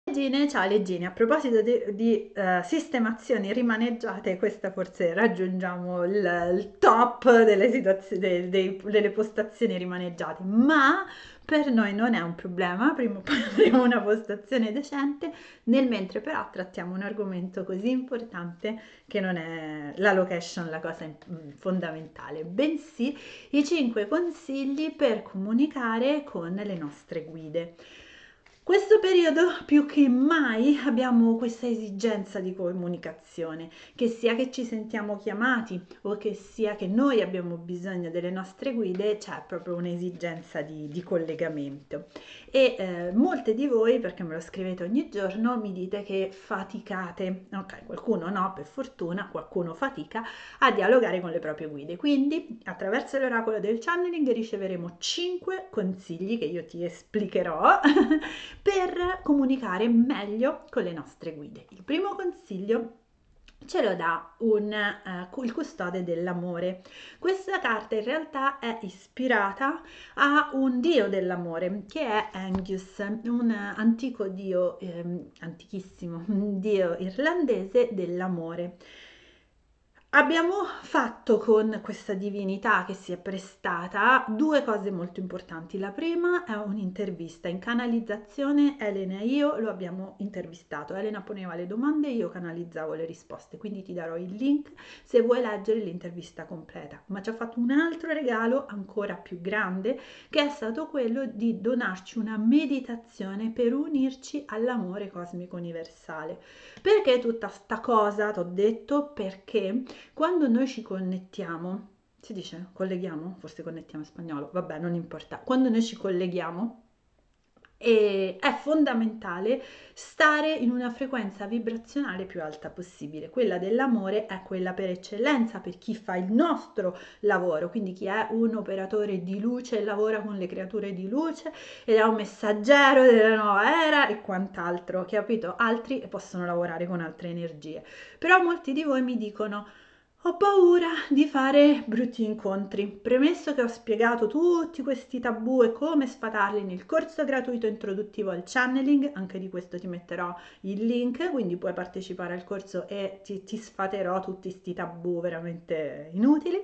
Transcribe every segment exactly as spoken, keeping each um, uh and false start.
Leggine, ciao leggine, a proposito di, di, eh, sistemazioni rimaneggiate, questa forse raggiungiamo il, il top delle situazioni, dei- dei- delle postazioni rimaneggiate, ma per noi non è un problema, prima o poi avremo una postazione decente, nel mentre però trattiamo un argomento così importante che non è la location la cosa mm, fondamentale, bensì i cinque consigli per comunicare con le nostre guide. Questo periodo più che mai abbiamo questa esigenza di comunicazione, che sia che ci sentiamo chiamati o che sia che noi abbiamo bisogno delle nostre guide, c'è proprio un'esigenza di, di collegamento. E eh, molte di voi, perché me lo scrivete ogni giorno, mi dite che faticate, ok, qualcuno no, per fortuna, qualcuno fatica a dialogare con le proprie guide. Quindi, attraverso l'oracolo del channeling riceveremo cinque consigli che io ti esplicherò per comunicare meglio con le nostre guide. Il primo consiglio ce lo dà un, eh, il custode dell'amore. Questa carta in realtà è ispirata a un dio dell'amore che è Angus, un antico dio, ehm, antichissimo, un dio irlandese dell'amore. Abbiamo fatto con questa divinità che si è prestata due cose molto importanti. La prima è un'intervista in canalizzazione. Elena e io lo abbiamo intervistato. Elena poneva le domande e io canalizzavo le risposte. Quindi ti darò il link se vuoi leggere l'intervista completa. Ma ci ha fatto un altro regalo ancora più grande, che è stato quello di donarci una meditazione per unirci all'amore cosmico universale. Perché tutta sta cosa, ti ho detto, perché quando noi ci connettiamo, si dice colleghiamo? Forse connettiamo in spagnolo, vabbè, non importa. Quando noi ci colleghiamo, e è fondamentale stare in una frequenza vibrazionale più alta possibile. Quella dell'amore è quella per eccellenza per chi fa il nostro lavoro, quindi chi è un operatore di luce e lavora con le creature di luce ed è un messaggero della nuova era e quant'altro, capito? Altri possono lavorare con altre energie. Però molti di voi mi dicono: ho paura di fare brutti incontri. Premesso che ho spiegato tutti questi tabù e come sfatarli nel corso gratuito introduttivo al channeling, anche di questo ti metterò il link, quindi puoi partecipare al corso e ti, ti sfaterò tutti questi tabù veramente inutili.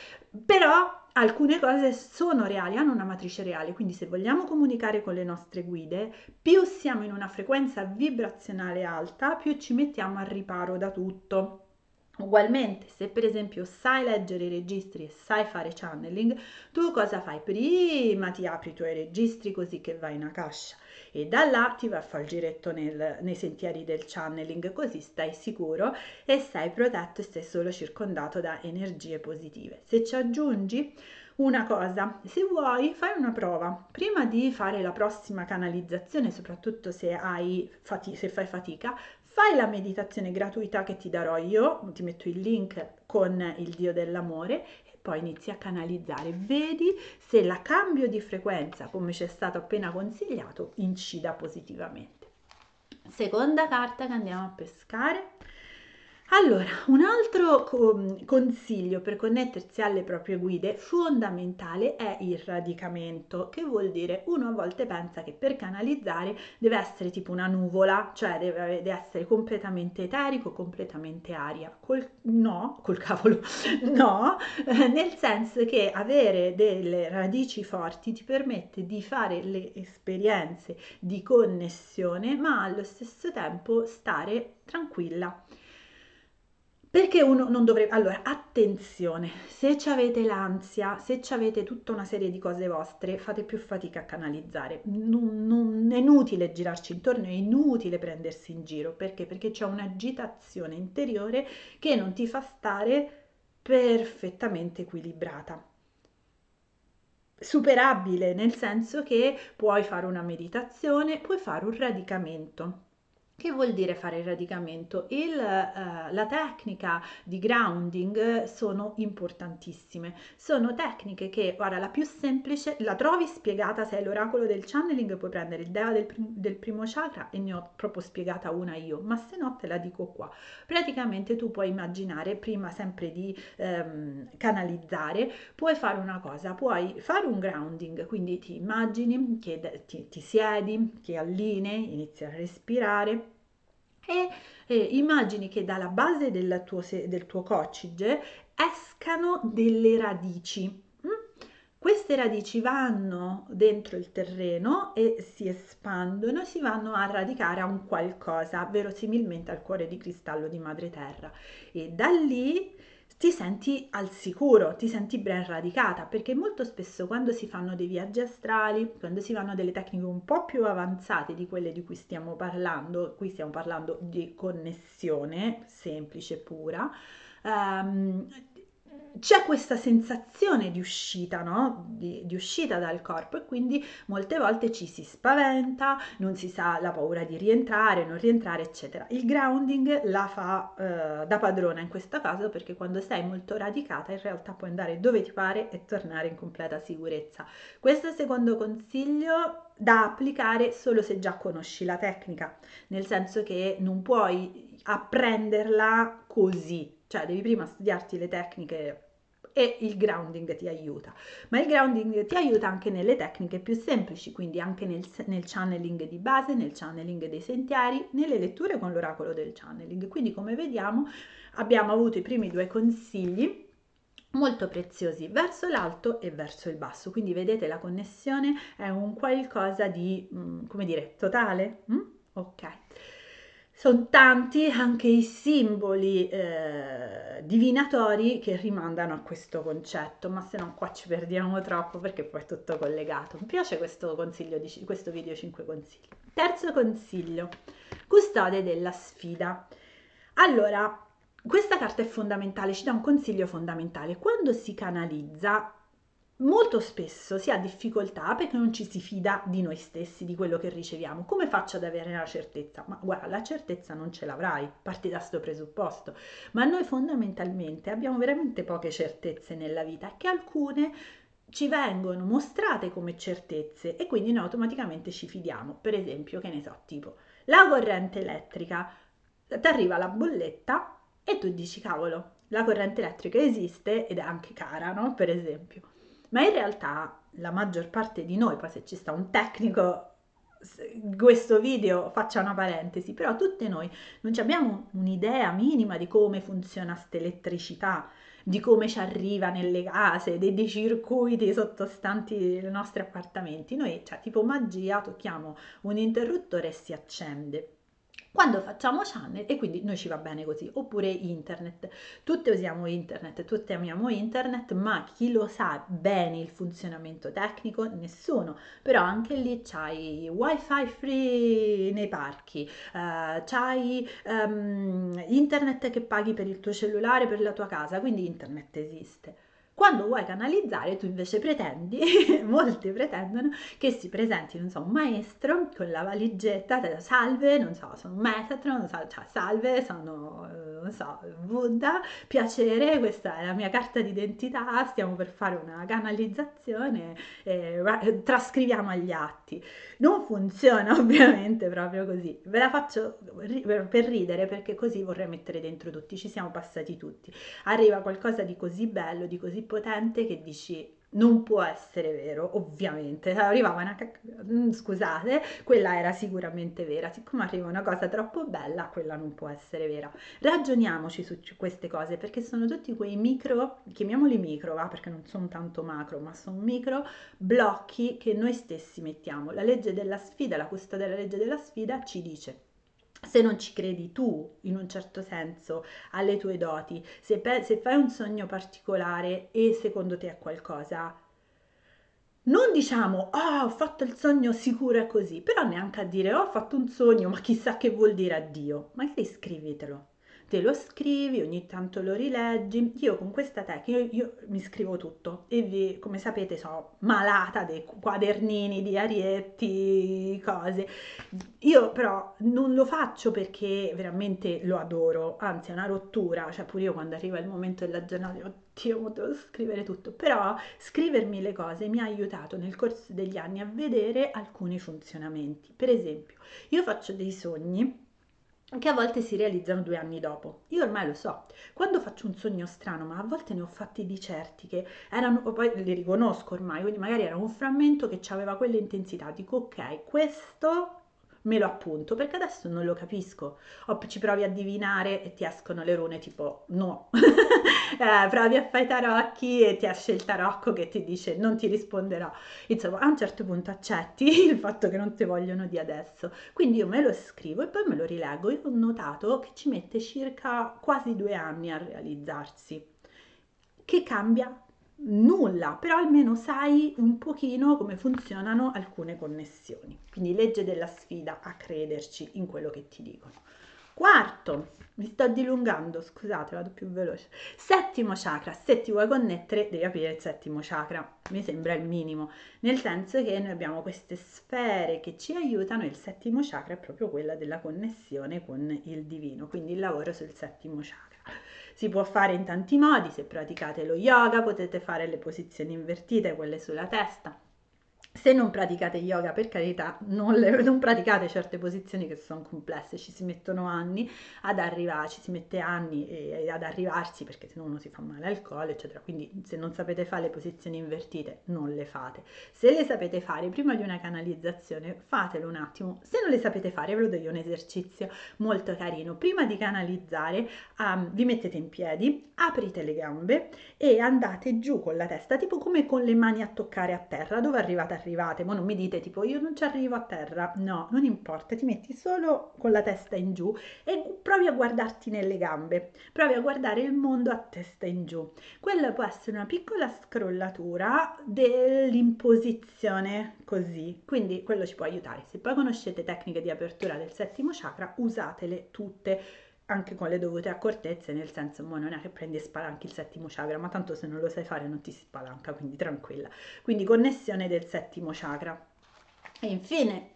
Però alcune cose sono reali, hanno una matrice reale, quindi se vogliamo comunicare con le nostre guide, più siamo in una frequenza vibrazionale alta, più ci mettiamo al riparo da tutto. Ugualmente, se per esempio sai leggere i registri e sai fare channeling, tu cosa fai? Prima ti apri i tuoi registri così che vai in Akasha e da là ti vai a fare il giretto nel- nei sentieri del channeling, così stai sicuro e sei protetto e sei solo circondato da energie positive. Se ci aggiungi una cosa, se vuoi fai una prova. Prima di fare la prossima canalizzazione, soprattutto se, hai fati- se fai fatica, fai la meditazione gratuita che ti darò io, ti metto il link con il Dio dell'amore e poi inizi a canalizzare. Vedi se la cambio di frequenza, come ci è stato appena consigliato, incida positivamente. Seconda carta che andiamo a pescare. Allora, un altro co- consiglio per connettersi alle proprie guide fondamentale è il radicamento, che vuol dire uno a volte pensa che per canalizzare deve essere tipo una nuvola, cioè deve, deve essere completamente eterico, completamente aria. Col, no, col cavolo, no, eh, nel senso che avere delle radici forti ti permette di fare le esperienze di connessione, ma allo stesso tempo stare tranquilla. Perché uno non dovrebbe... Allora, attenzione, se avete l'ansia, se avete tutta una serie di cose vostre, fate più fatica a canalizzare. Non, non- è inutile girarci intorno, è inutile prendersi in giro. Perché? Perché c'è un'agitazione interiore che non ti fa stare perfettamente equilibrata. Superabile, nel senso che puoi fare una meditazione, puoi fare un radicamento. Che vuol dire fare il radicamento? Il, eh, la tecnica di grounding sono importantissime. Sono tecniche che, guarda, la più semplice, la trovi spiegata se è l'oracolo del channeling, puoi prendere il Deva del, prim- del primo chakra e ne ho proprio spiegata una io, ma se no te la dico qua. Praticamente tu puoi immaginare, prima sempre di ehm, canalizzare, puoi fare una cosa, puoi fare un grounding, quindi ti immagini che ti, ti siedi, ti allinei, inizi a respirare e eh, immagini che dalla base del tuo, se- del tuo coccige escano delle radici. mm? Queste radici vanno dentro il terreno e si espandono e si vanno a radicare a un qualcosa, verosimilmente al cuore di cristallo di madre terra. E da lì ti senti al sicuro, ti senti ben radicata, perché molto spesso quando si fanno dei viaggi astrali, quando si fanno delle tecniche un po' più avanzate di quelle di cui stiamo parlando, qui stiamo parlando di connessione semplice, pura, ehm, c'è questa sensazione di uscita, no? Di, di uscita dal corpo e quindi molte volte ci si spaventa, non si sa, la paura di rientrare, non rientrare, eccetera. Il grounding la fa eh, da padrona in questo caso perché quando sei molto radicata in realtà puoi andare dove ti pare e tornare in completa sicurezza. Questo è il secondo consiglio da applicare solo se già conosci la tecnica, nel senso che non puoi apprenderla così, cioè devi prima studiarti le tecniche e il grounding ti aiuta, ma il grounding ti aiuta anche nelle tecniche più semplici, quindi anche nel, nel channeling di base, nel channeling dei sentieri, nelle letture con l'oracolo del channeling. Quindi come vediamo abbiamo avuto i primi due consigli molto preziosi verso l'alto e verso il basso, quindi vedete la connessione è un qualcosa di, mm, come dire, totale? Mm? Ok. Sono tanti anche i simboli eh, divinatori che rimandano a questo concetto, ma se no qua ci perdiamo troppo perché poi è tutto collegato. Mi piace questo consiglio di, questo video cinque consigli. Terzo consiglio, custode della sfida. Allora, questa carta è fondamentale, ci dà un consiglio fondamentale. Quando si canalizza, molto spesso si ha difficoltà perché non ci si fida di noi stessi, di quello che riceviamo. Come faccio ad avere la certezza? Ma guarda, la certezza non ce l'avrai, parti da questo presupposto. Ma noi fondamentalmente abbiamo veramente poche certezze nella vita, che alcune ci vengono mostrate come certezze e quindi noi automaticamente ci fidiamo. Per esempio, che ne so, tipo la corrente elettrica, ti arriva la bolletta e tu dici, cavolo, la corrente elettrica esiste ed è anche cara, no? Per esempio. Ma in realtà la maggior parte di noi, poi se ci sta un tecnico, questo video faccia una parentesi, però tutte noi non abbiamo un'idea minima di come funziona questa elettricità, di come ci arriva nelle case, dei, dei circuiti sottostanti i nostri appartamenti. Noi, cioè, tipo magia, tocchiamo un interruttore e si accende. Quando facciamo channel e quindi noi ci va bene così, oppure internet, tutte usiamo internet, tutte amiamo internet, ma chi lo sa bene il funzionamento tecnico? Nessuno, però anche lì c'hai wifi free nei parchi, eh, c'hai ehm, internet che paghi per il tuo cellulare, per la tua casa, quindi internet esiste. Quando vuoi canalizzare, tu invece pretendi, molti pretendono che si presenti, non so, un maestro con la valigetta, te lo salve, non so, sono un Metatron, non so, cioè, salve, sono, eh, non so, Buddha, piacere, questa è la mia carta d'identità, stiamo per fare una canalizzazione, eh, trascriviamo agli atti. Non funziona ovviamente proprio così, ve la faccio per ridere perché così vorrei mettere dentro tutti, ci siamo passati tutti. Arriva qualcosa di così bello, di così potente che dici non può essere vero, ovviamente. Arrivava una cac- mm, scusate, quella era sicuramente vera. Siccome arriva una cosa troppo bella, quella non può essere vera. Ragioniamoci su queste cose perché sono tutti quei micro, chiamiamoli micro, va, perché non sono tanto macro, ma sono micro blocchi che noi stessi mettiamo. La legge della sfida, la custodia della legge della sfida ci dice se non ci credi tu, in un certo senso, alle tue doti, se, pe- se fai un sogno particolare e secondo te è qualcosa, non diciamo, ah, ho fatto il sogno sicuro è così, però neanche a dire, oh, ho fatto un sogno, ma chissà che vuol dire addio. Magari scrivitelo. te lo scrivi, ogni tanto lo rileggi. Io con questa tecnica, io, io mi scrivo tutto e vi, come sapete sono malata dei quadernini, di arietti, cose. Io però non lo faccio perché veramente lo adoro, anzi è una rottura, cioè pure io quando arriva il momento della giornata, dico, oddio, mo devo scrivere tutto, però scrivermi le cose mi ha aiutato nel corso degli anni a vedere alcuni funzionamenti. Per esempio, io faccio dei sogni che a volte si realizzano due anni dopo. Io ormai lo so, quando faccio un sogno strano, ma a volte ne ho fatti di certi che erano, poi li riconosco ormai, quindi magari era un frammento che aveva quella intensità, dico ok, questo me lo appunto perché adesso non lo capisco, o ci provi a divinare e ti escono le rune tipo no, eh, provi a fare i tarocchi e ti esce il tarocco che ti dice non ti risponderà, insomma a un certo punto accetti il fatto che non ti vogliono di adesso, quindi io me lo scrivo e poi me lo rileggo. Io ho notato che ci mette circa quasi due anni a realizzarsi. Che cambia? Nulla, però almeno sai un pochino come funzionano alcune connessioni. Quindi legge della sfida a crederci in quello che ti dicono. Quarto, mi sto dilungando, scusate, vado più veloce. Settimo chakra, se ti vuoi connettere devi aprire il settimo chakra, mi sembra il minimo, nel senso che noi abbiamo queste sfere che ci aiutano e il settimo chakra è proprio quella della connessione con il divino, quindi il lavoro sul settimo chakra. Si può fare in tanti modi, se praticate lo yoga potete fare le posizioni invertite, quelle sulla testa. Se non praticate yoga, per carità, non, le, non praticate certe posizioni che sono complesse, ci si mettono anni ad arrivarci, ci si mette anni e, ad arrivarci perché se no uno si fa male al collo, eccetera. Quindi se non sapete fare le posizioni invertite, non le fate. Se le sapete fare prima di una canalizzazione, fatelo un attimo. Se non le sapete fare, ve lo do io un esercizio molto carino. Prima di canalizzare, um, vi mettete in piedi, aprite le gambe e andate giù con la testa, tipo come con le mani a toccare a terra, dove arrivate arrivate, ma non mi dite tipo io non ci arrivo a terra, no, non importa, ti metti solo con la testa in giù e provi a guardarti nelle gambe, provi a guardare il mondo a testa in giù. Quella può essere una piccola scrollatura dell'imposizione così, quindi quello ci può aiutare. Se poi conoscete tecniche di apertura del settimo chakra, usatele tutte anche con le dovute accortezze, nel senso, mo non è che prendi e spalanchi il settimo chakra, ma tanto se non lo sai fare non ti si spalanca, quindi tranquilla. Quindi connessione del settimo chakra. E infine,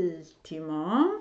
ultimo,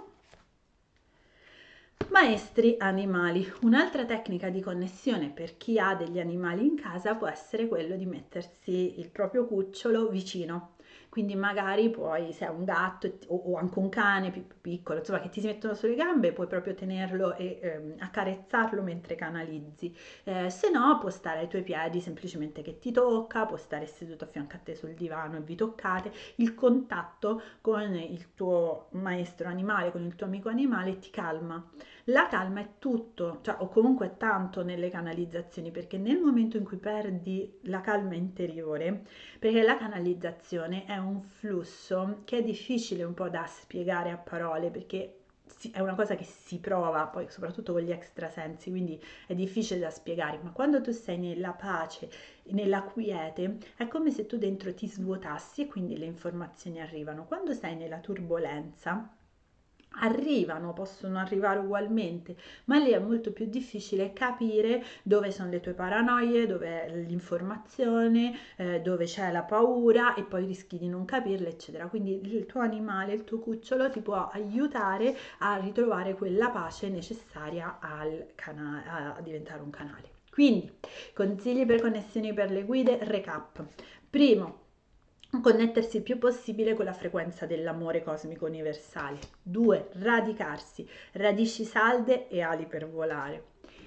maestri animali. Un'altra tecnica di connessione per chi ha degli animali in casa può essere quello di mettersi il proprio cucciolo vicino. Quindi magari puoi, se è un gatto o, o anche un cane più piccolo, insomma che ti si mettono sulle gambe, puoi proprio tenerlo e ehm, accarezzarlo mentre canalizzi. Eh, se no può stare ai tuoi piedi semplicemente che ti tocca, può stare seduto a fianco a te sul divano e vi toccate. Il contatto con il tuo maestro animale, con il tuo amico animale ti calma. La calma è tutto, cioè, o comunque tanto nelle canalizzazioni, perché nel momento in cui perdi la calma interiore, perché la canalizzazione è un flusso che è difficile un po' da spiegare a parole, perché è una cosa che si prova, poi soprattutto con gli extrasensi, quindi è difficile da spiegare, ma quando tu sei nella pace, nella quiete, è come se tu dentro ti svuotassi e quindi le informazioni arrivano. Quando sei nella turbolenza, arrivano, possono arrivare ugualmente, ma lì è molto più difficile capire dove sono le tue paranoie, dove è l'informazione, eh, dove c'è la paura e poi rischi di non capirle, eccetera. Quindi il tuo animale, il tuo cucciolo ti può aiutare a ritrovare quella pace necessaria al cana- a diventare un canale. Quindi, consigli per connessioni per le guide, recap. Primo, connettersi il più possibile con la frequenza dell'amore cosmico universale. due. Radicarsi, radici salde e ali per volare.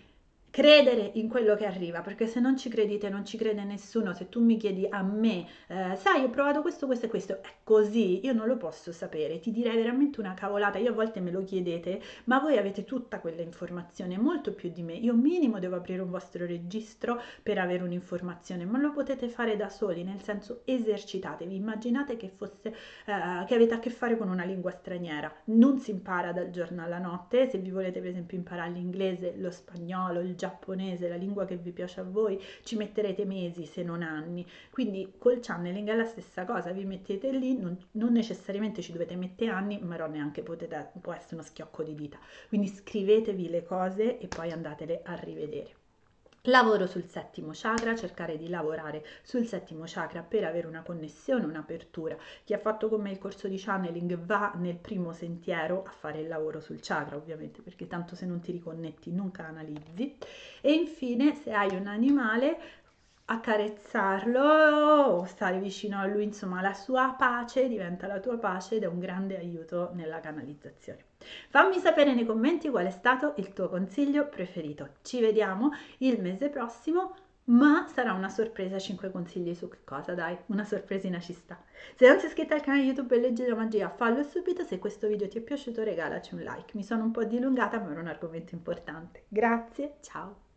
Credere in quello che arriva, perché se non ci credite non ci crede nessuno. Se tu mi chiedi a me, eh, sai, ho provato questo, questo e questo, è così, io non lo posso sapere, ti direi veramente una cavolata. Io a volte me lo chiedete, ma voi avete tutta quella informazione, molto più di me. Io minimo devo aprire un vostro registro per avere un'informazione, ma lo potete fare da soli, nel senso esercitatevi, immaginate che fosse, eh, che avete a che fare con una lingua straniera, non si impara dal giorno alla notte. Se vi volete per esempio imparare l'inglese, lo spagnolo, il giapponese, la lingua che vi piace a voi, ci metterete mesi se non anni. Quindi col channeling è la stessa cosa, vi mettete lì, non, non necessariamente ci dovete mettere anni, però neanche potete, può essere uno schiocco di dita. Quindi scrivetevi le cose e poi andatele a rivedere. Lavoro sul settimo chakra, cercare di lavorare sul settimo chakra per avere una connessione, un'apertura. Chi ha fatto con me il corso di channeling va nel primo sentiero a fare il lavoro sul chakra, ovviamente, perché tanto se non ti riconnetti non canalizzi. E infine, se hai un animale, accarezzarlo o stare vicino a lui, insomma, la sua pace diventa la tua pace ed è un grande aiuto nella canalizzazione. Fammi sapere nei commenti qual è stato il tuo consiglio preferito. Ci vediamo il mese prossimo, ma sarà una sorpresa, cinque consigli su che cosa, dai, una sorpresina ci sta. Se non sei iscritta al canale YouTube Leggera Magia, fallo subito. Se questo video ti è piaciuto regalaci un like. Mi sono un po' dilungata, ma era un argomento importante. Grazie, ciao!